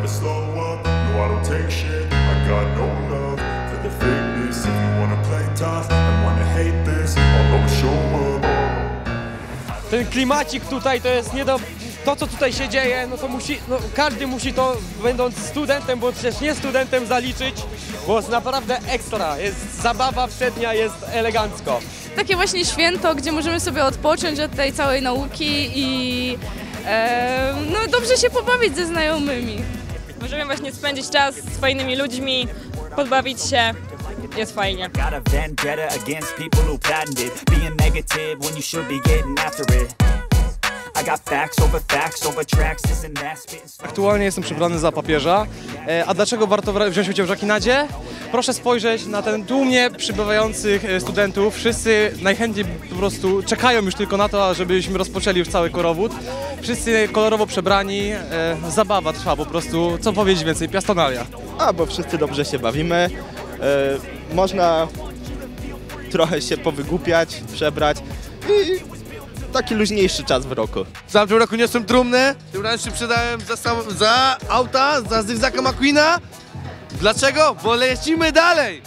never slow up, no I don't take shit. I got no love for the fakeness. If you wanna play tough and wanna hate this, I'll always show up. Ten klimacik tutaj to jest nie do... To, co tutaj się dzieje, no to każdy musi to, będąc studentem, bądź też nie studentem, zaliczyć, bo jest naprawdę ekstra, jest zabawa przednia, jest elegancko. Takie właśnie święto, gdzie możemy sobie odpocząć od tej całej nauki i no, dobrze się pobawić ze znajomymi. Możemy właśnie spędzić czas z fajnymi ludźmi, podbawić się. Jest fajnie. Aktualnie jestem przebrany za papieża, a dlaczego warto wziąć udział w Żakinadzie? Proszę spojrzeć na ten tłumnie przybywających studentów. Wszyscy najchętniej po prostu czekają już tylko na to, żebyśmy rozpoczęli już cały korowód. Wszyscy kolorowo przebrani, zabawa trwa po prostu, co powiedzieć więcej, piastonalia. Bo wszyscy dobrze się bawimy, można trochę się powygłupiać, przebrać i taki luźniejszy czas w roku. W tamtym roku niosłem trumnę, tym razem się przydałem za auta, za Zygzaka McQueena. Dlaczego? Bo lecimy dalej!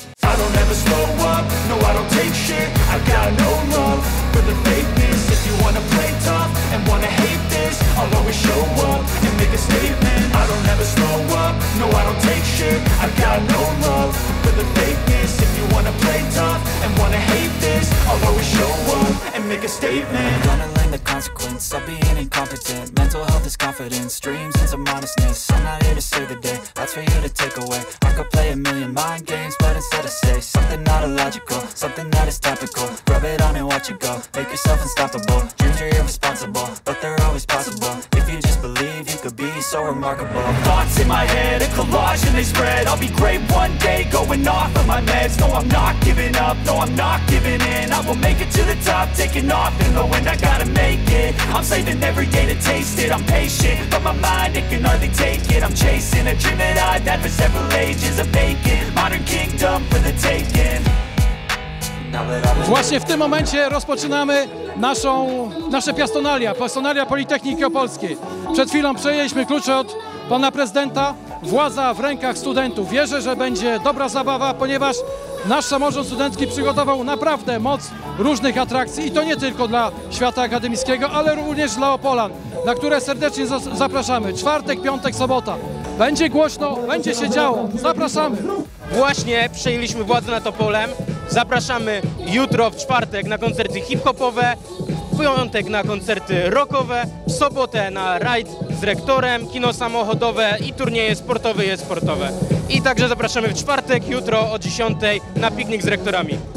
Make a statement. Gonna learn the consequence of being incompetent. Mental health is confidence, dreams and some honestness. I'm not here to save the day, that's for you to take away. I could play a million mind games, but instead I say something not illogical, something that is topical. Rub it on and watch it go, make yourself unstoppable. Dreams are irresponsible, but they're always possible. If you just believe, you could be so remarkable. Thoughts in my head, a collage and they spread. I'll be great one day, going off of my meds. No, I'm not giving up, no, I'm not giving in. I will make it to the top, taking off in the wind, I gotta make it. I'm saving every day to taste it. I'm patient, but my mind, it can hardly take it. I'm chasing a dream that I've had for several ages. A vacant, modern kingdom for the taking. Właśnie w tym momencie rozpoczynamy nasze piastonalia Politechniki Opolskiej. Przed chwilą przejęliśmy klucze od pana prezydenta. Władza w rękach studentów. Wierzę, że będzie dobra zabawa, ponieważ nasz samorząd studencki przygotował naprawdę moc różnych atrakcji i to nie tylko dla świata akademickiego, ale również dla Opolan, na które serdecznie zapraszamy. Czwartek, piątek, sobota. Będzie głośno, będzie się działo. Zapraszamy. Właśnie przejęliśmy władzę nad Opolem. Zapraszamy jutro w czwartek na koncerty hip-hopowe, w piątek na koncerty rockowe, w sobotę na rajd z rektorem, kino samochodowe i turnieje sportowe i e-sportowe. I także zapraszamy w czwartek, jutro o 10:00 na piknik z rektorami.